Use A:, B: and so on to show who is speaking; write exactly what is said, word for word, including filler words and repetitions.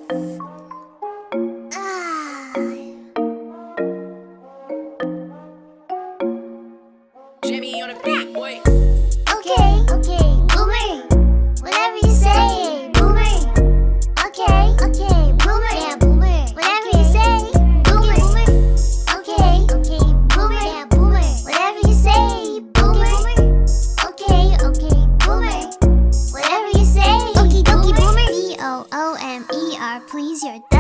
A: Jimmy on the beat, boy.
B: Okay, okay, boomer. Whatever you say, boomer. Okay, okay, boomer. Yeah, boomer. Whatever you say, boomer. Okay, okay, boomer. Yeah, boomer. Whatever you say, boomer. Okay, okay, boomer. Whatever you say, Oki Doki Boomer. B O O M E R, please your